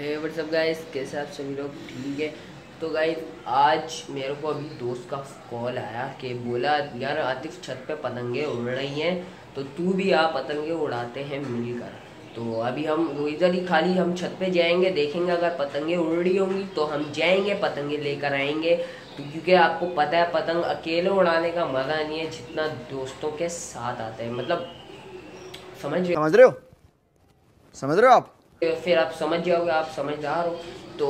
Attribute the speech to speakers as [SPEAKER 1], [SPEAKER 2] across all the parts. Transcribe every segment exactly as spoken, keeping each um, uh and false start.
[SPEAKER 1] हे WhatsApp guys, कैसे आप सभी लोग? ठीक है। तो गाइस आज मेरे को अभी दोस्त का कॉल आया कि बोला यार आतिफ छत पे पतंगे उड़ रही हैं तो तू भी आ, पतंगे उड़ाते हैं मिलकर। तो अभी हम इधर ही खाली हम छत पे जाएंगे, देखेंगे अगर पतंगे उड़ रही होंगी तो हम जाएंगे पतंगे लेकर आएंगे। तो क्योंकि आपको पता है पतंग अकेले उड़ाने का मज़ा नहीं है जितना दोस्तों के साथ आता है। मतलब समझ
[SPEAKER 2] समझ रहे हो समझ रहे हो आप
[SPEAKER 1] फिर आप समझ जाओगे, आप समझदार हो। तो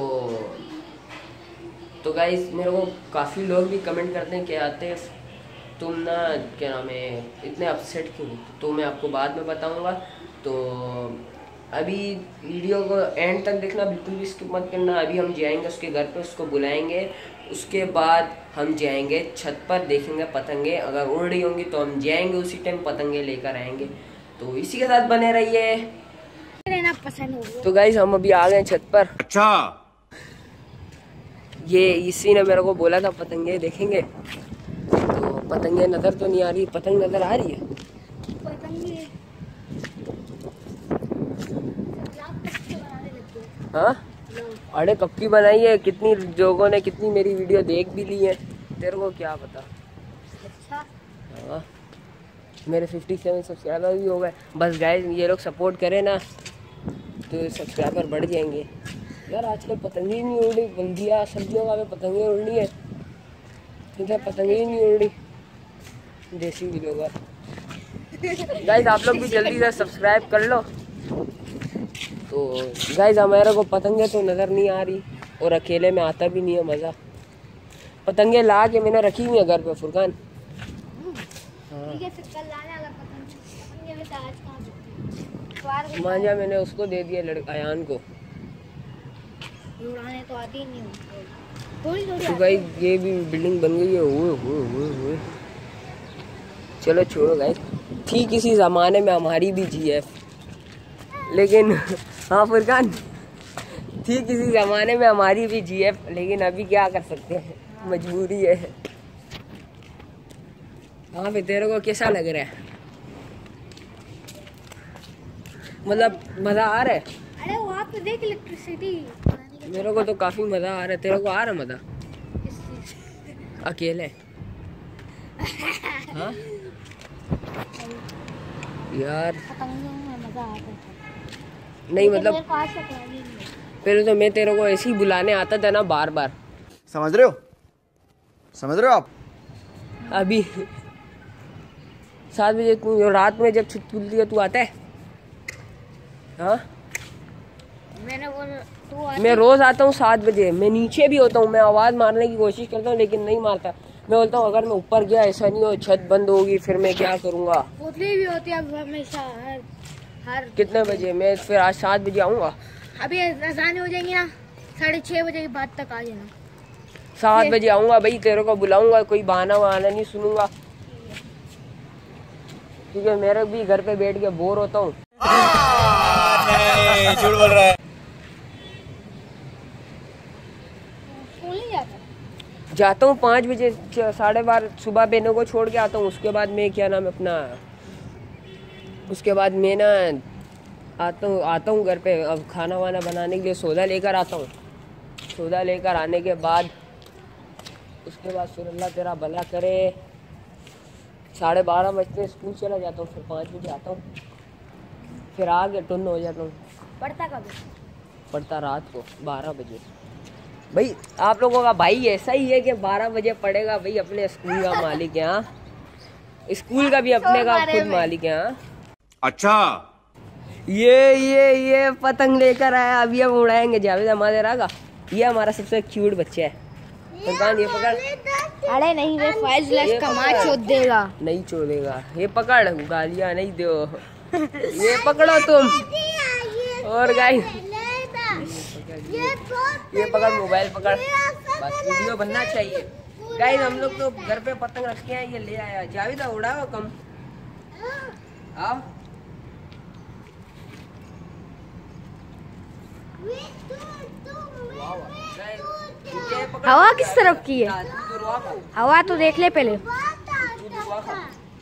[SPEAKER 1] तो गाइस मेरे को काफ़ी लोग भी कमेंट करते हैं कि आते तुम ना क्या नाम है इतने अपसेट क्यों? तो मैं आपको बाद में बताऊंगा। तो अभी वीडियो को एंड तक देखना, बिल्कुल भी स्किप मत करना। अभी हम जाएंगे उसके घर पे, उसको बुलाएंगे, उसके बाद हम जाएंगे छत पर, देखेंगे पतंगे अगर उड़ रही होंगी तो हम जाएंगे उसी टाइम पतंगे लेकर आएंगे। तो इसी के साथ बने रहिए।
[SPEAKER 3] पसंद हो।
[SPEAKER 1] तो गाइस हम अभी आ गए छत पर।
[SPEAKER 2] अच्छा
[SPEAKER 1] ये इसी ने मेरे को बोला था पतंगे देखेंगे, तो पतंगे नजर तो नहीं आ रही। पतंग नजर आ रही है?
[SPEAKER 3] पतंगे
[SPEAKER 1] हाँ अरे कब की बनाई है, कितनी लोगों ने कितनी मेरी वीडियो देख भी ली है, तेरे को क्या पता।
[SPEAKER 3] अच्छा
[SPEAKER 1] हाँ मेरे सत्तावन सब्सक्राइबर भी हो गए। बस गाइस ये लोग सपोर्ट करें ना तो सब्सक्राइबर बढ़ जाएंगे। यार आजकल पतंगे ही नहीं उड़ रही, बल्दिया सर्दियों का पतंगे उड़नी है, इधर पतंगे ही नहीं उड़ रही। देसी व्लॉगर गाइस आप लोग भी जल्दी से सब्सक्राइब कर लो। तो गाइस हमारे को पतंगे तो नज़र नहीं आ रही और अकेले में आता भी नहीं है मज़ा। पतंगे ला के मैंने रखी हुई है घर पे फुरकान।
[SPEAKER 3] ठीक है फिर कल लाना अगर पतंग पतंगे में तो आज कहां तो
[SPEAKER 1] मांझा मैंने उसको दे दिया लड़का अयान को।
[SPEAKER 3] उड़ाने तो आती ही नहीं थोड़ी थोड़ी।
[SPEAKER 1] तो गाइस ये भी बिल्डिंग बन गई है। ओए ओए ओए ओए चलो छोड़ो गाइस, थी किसी ज़माने में हमारी भी जीएफ, लेकिन हाँ फुरकान थी किसी ज़माने में हमारी भी जीएफ, लेकिन अभी क्या कर सकते हैं, मजबूरी है। हाँ फिर तेरे को कैसा लग रहा है? मतलब मज़ा आ रहा है?
[SPEAKER 3] अरे वहाँ पे देख इलेक्ट्रिसिटी।
[SPEAKER 1] मेरे को तो काफ़ी मज़ा आ रहा है। तेरे को आ रहा है मज़ा? अकेले हाँ यार
[SPEAKER 3] पतंगों में मजा आता है।
[SPEAKER 1] नहीं मतलब
[SPEAKER 3] मेरे को आज तक लगी नहीं।
[SPEAKER 1] पहले तो मैं तेरे को ऐसे ही बुलाने आता था ना बार बार।
[SPEAKER 2] समझ रहे हो समझ रहे हो आप
[SPEAKER 1] अभी सात बजे तू रात में जब छुट्टी खुलती है तू आता है? हाँ
[SPEAKER 3] मैंने वो तू
[SPEAKER 1] मैं रोज़ आता हूँ सात बजे। मैं नीचे भी होता हूँ, मैं आवाज़ मारने की कोशिश करता हूँ लेकिन नहीं मारता। मैं बोलता हूँ अगर मैं ऊपर गया ऐसा नहीं हो छत बंद होगी फिर मैं क्या करूँगा।
[SPEAKER 3] पुतली भी होती है अब हमेशा हर हर
[SPEAKER 1] कितने बजे? मैं फिर आज सात बजे आऊँगा।
[SPEAKER 3] अभी अजान हो जाएंगी ना, साढ़े छः बजे के बाद तक आ जाना।
[SPEAKER 1] सात बजे आऊँगा भाई, तेरे को बुलाऊँगा, कोई बहाना वहाना नहीं सुनूंगा, क्योंकि मेरे भी घर पे बैठ के बोर होता हूँ।
[SPEAKER 2] झूठ बोल रहा है।
[SPEAKER 3] स्कूल नहीं जाता?
[SPEAKER 1] जाता हूँ पाँच बजे, साढ़े बारह सुबह बहनों को छोड़ के आता हूँ। उसके बाद मैं क्या नाम अपना उसके बाद मैं ना आता हूँ आता हूँ घर पे। अब खाना वाना बनाने के लिए सौदा लेकर आता हूँ। सौदा लेकर आने के बाद उसके बाद फिर अल्लाह तेरा भला करे साढ़े बारह बजते स्कूल चला जाता हूँ, फिर पाँच बजे आता हूँ, फिर आके टुन्न हो जाता हूँ।
[SPEAKER 3] पढ़ता कब?
[SPEAKER 1] पढ़ता रात को बारह बजे। भाई आप लोगों का भाई ऐसा ही है कि बारह बजे पढ़ेगा भाई, अपने स्कूल का मालिक है। हाँ स्कूल का भी अपने का खुद मालिक है। हाँ
[SPEAKER 2] अच्छा
[SPEAKER 1] ये ये ये पतंग लेकर आया, अभी हम उड़ाएंगे। जावेद हमारे रागा ये हमारा सबसे क्यूट बच्चा है। फुरकान ये पकड़।
[SPEAKER 3] अरे नहीं वे फाइल लश का मां चोद देगा।
[SPEAKER 1] नहीं चोदेगा, ये पकड़, गालियां नहीं दो। ये पकड़ो तुम। और गाइस ये पकड़, मोबाइल पकड़, बस वीडियो बनना चाहिए। गाइस हम लोग तो घर पे पतंग रखे हैं, ये ले आया। जावेद उड़ाओ कम आओ।
[SPEAKER 3] हवा किस तरफ की है? हवा तो देख ले पहले।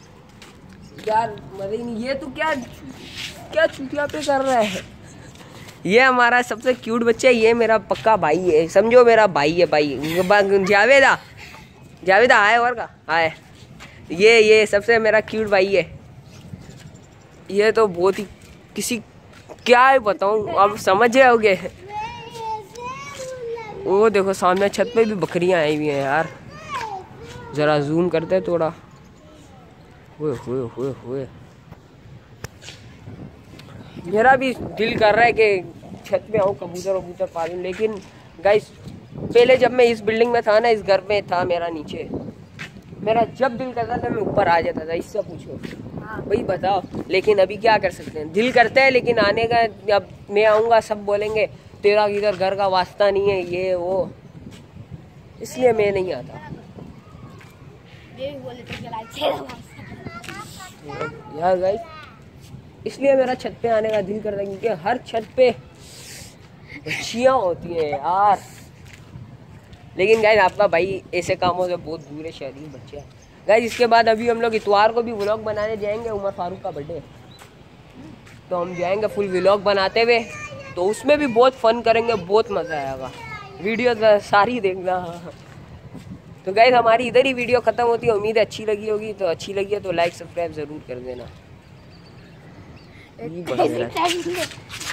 [SPEAKER 1] यार मजे नहीं। ये तू क्या क्या चुटिया पे कर रहा है? ये हमारा सबसे क्यूट बच्चा है, ये मेरा पक्का भाई है, समझो मेरा भाई है भाई। जावेदा जावेदा आए और का आए, ये ये सबसे मेरा क्यूट भाई है। ये तो बहुत ही किसी क्या है बताऊँ, अब समझ जाओगे। वो देखो सामने छत पे भी बकरियां आई हुई हैं यार, जरा जूम करते हैं थोड़ा। हुए हुए हुए हुए मेरा भी दिल कर रहा है कि छत पे आऊँ, कबूतर वबूतर पालूं, लेकिन गाइस पहले जब मैं इस बिल्डिंग में था ना, इस घर में था मेरा नीचे, मेरा जब दिल करता था मैं ऊपर आ जाता था। इससे पूछो भाई बताओ, लेकिन अभी क्या कर सकते हैं, दिल करता है लेकिन आने का, अब मैं आऊँगा सब बोलेंगे तेरा इधर घर का वास्ता नहीं है ये वो, इसलिए मैं नहीं आता यार गाइस। इसलिए मेरा छत पे आने का दिल करता है क्योंकि हर छत पे बच्चियाँ होती हैं यार। लेकिन गाइस आपका भाई ऐसे कामों से बहुत दूर है, शहरी बच्चे। गाइस इसके बाद अभी हम लोग इतवार को भी व्लॉग बनाने जाएंगे, उमर फारूक का बर्थडे, तो हम जाएंगे फुल व्लॉग बनाते हुए, तो उसमें भी बहुत फन करेंगे, बहुत मज़ा आएगा। वीडियो सारी देखना। तो गाइस हमारी इधर ही वीडियो ख़त्म होती है, उम्मीद है अच्छी लगी होगी। तो अच्छी लगी है तो लाइक सब्सक्राइब ज़रूर कर देना।